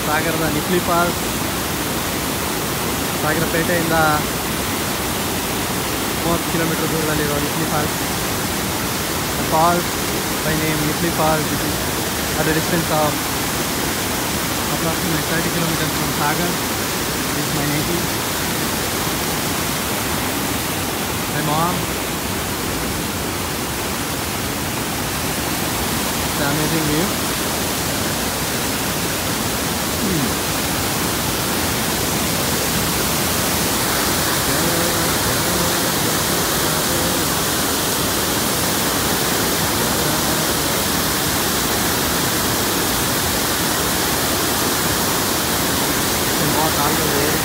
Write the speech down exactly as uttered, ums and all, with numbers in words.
ಸಾಗರದ ನಿಪ್ಲಿ ಫಾಲ್ಸ್. ಸಾಗರಪೇಟೆಯಿಂದ ಮೂವತ್ತು ಕಿಲೋಮೀಟರ್ ದೂರದಲ್ಲಿರುವ Nipli falls. The falls by name Nipli Falls is at a distance of approximately thirty kilometers from Sagar. This is my native. My mom. It's an amazing view. Hmm. Walk all the way.